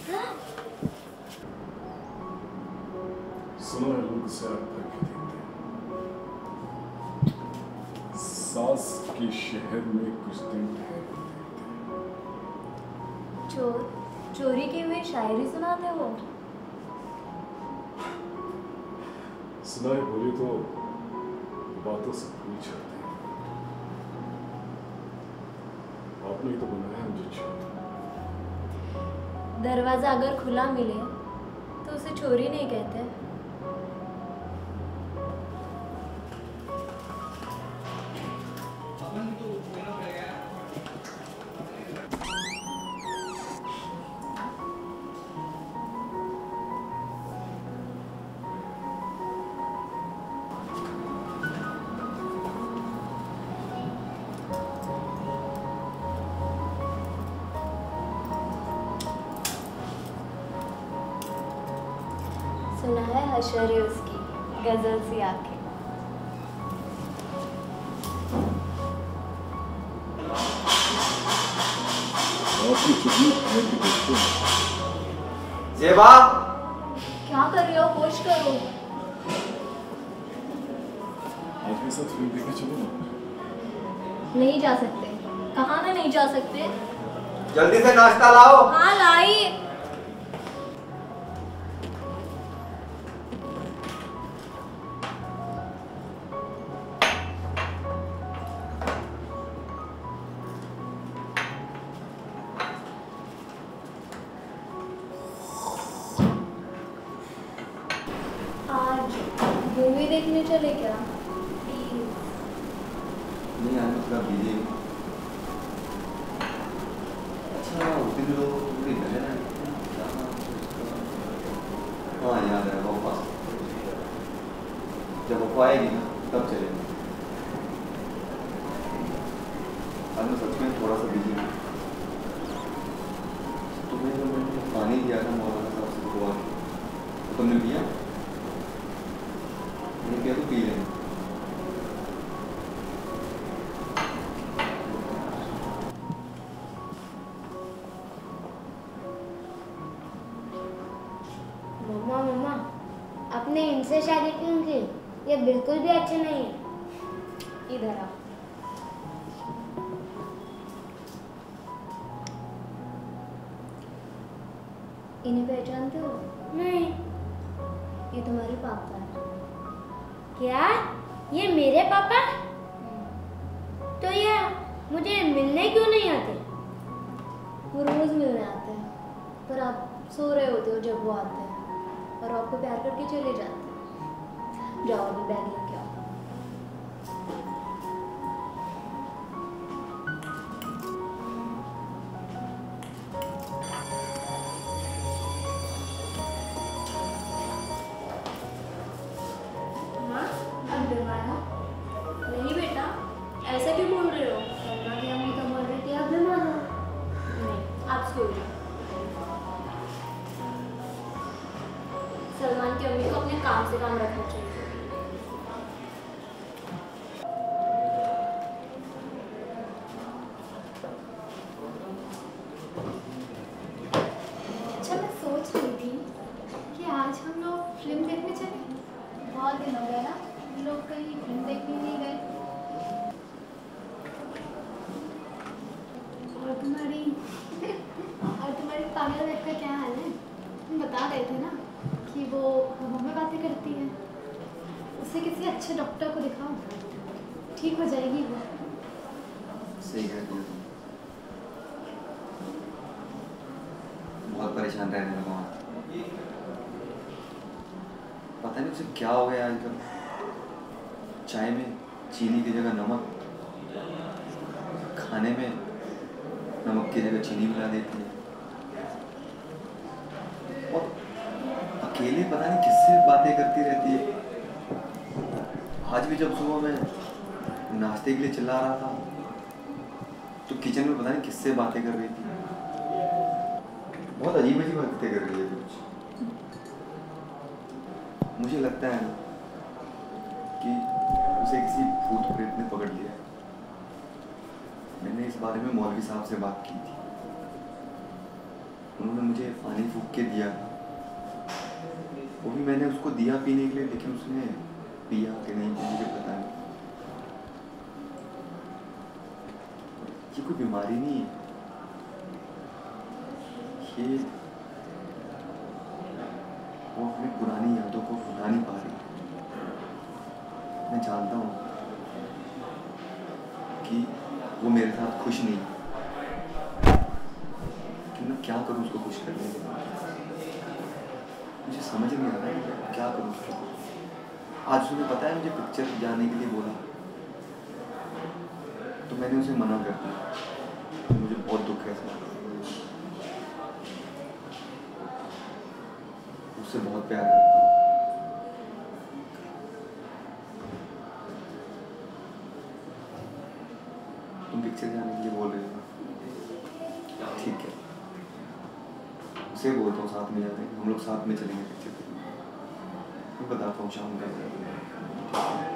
सुनो है, लोग इसे रख के देखते हैं, सास के शहर में कुछ दिन ठहर चोर चोरी की हुई शायरी सुनाते हो? सुनाई बोली तो बातों से पूछ जाते हैं। आपने ही तो बनाया मुझे चोर। दरवाजा अगर खुला मिले तो उसे चोरी नहीं कहते। सुना है हशर है उसकी गजल सी आंखें। जेबा, क्या कर रहे हो? होश करो। आपके साथ फिल्म देखने चलो ना। नहीं जा सकते। कहाँ ना नहीं जा सकते? जल्दी से नाश्ता लाओ। हाँ लाई। मूवी देखने चले क्या? नहीं आज उसका बिजी हूँ। अच्छा उसी दिन लोग पूरी घर है। हाँ याद है वो पास। जब वो आएगी ना तब चलेंगे। आज मैं सच में थोड़ा सा बिजी हूँ। तुम्हें जो मैंने पानी दिया था मौलाना साहब से दुआ की, तो तुमने पिया? नहीं पिया तो पी लेना। मम्मा मम्मा, आपने इनसे शादी क्यों की? ये बिल्कुल भी अच्छे नहीं है। इधर आ। इन्हें पहचानते हो? नहीं। ये तुम्हारे पापा है। क्या? ये मेरे पापा? तो ये मुझे मिलने क्यों नहीं आते? वो रोज मिलने आते हैं, पर आप सो रहे होते हो जब वो आते हैं और आपको प्यार करके चले जाते हैं। जाओ अभी बैग लेके आओ। नहीं बेटा, ऐसा क्यों बोल रहे हो? मम्मा की अम्मी तो बोल रही थी आप बीमार हो। नहीं, आप सो जाओ। सलमान की अम्मी को अपने काम से काम रखना चाहिए। अच्छा मैं सोच रही थी कि आज हम लोग फिल्म देखने चले। बहुत दिन हो गए ना, हम लोग कहीं फिल्म देखने नहीं गए। और तुम्हारी पागल वाइफ का क्या हाल है? तुम बता रहे थे ना कि वो हवा में बातें करती है। उसे किसी अच्छे डॉक्टर को दिखाओ, ठीक हो जाएगी वो। सही कह रही हो। बहुत परेशान रहने लगा वहाँ। पता नहीं उसे क्या हो गया आजकल। चाय में चीनी की जगह नमक, खाने में नमक की जगह चीनी मिला देती है, और अकेले पता नहीं किससे बातें करती रहती है। आज भी जब सुबह मैं नाश्ते के लिए चिल्ला रहा था तो किचन में पता नहीं किससे बातें कर रही थी। बहुत अजीब अजीब हरकतें कर रही है कुछ। मुझे लगता है कि उसे किसी भूत प्रेत ने पकड़ लिया है। मैंने इस बारे में मौलवी साहब से बात की थी। उन्होंने मुझे पानी फूंक के दिया, वो भी मैंने उसको दिया पीने के लिए, लेकिन उसने पिया कि नहीं पिया मुझे पता नहीं। ये कोई बीमारी नहीं है, ये वो अपनी पुरानी यादों को भुला नहीं पा रही। मैं जानता हूँ कि वो मेरे साथ खुश नहीं, कि मैं क्या करूँ उसको खुश करने के लिए। मुझे समझ नहीं आ रहा है क्या करूँ उसको। आज उसने पता है मुझे पिक्चर जाने के लिए बोला, तो मैंने उसे मना कर दिया। मुझे बहुत दुख है इसमें, उससे बहुत प्यार करता हूँ। तुम पिक्चर जाने के लिए बोल रहे हो, ठीक है, उसे बोलता हूँ साथ में जाने, हम लोग साथ में चलेंगे पिक्चर देखने। मैं बताता हूँ शाम का।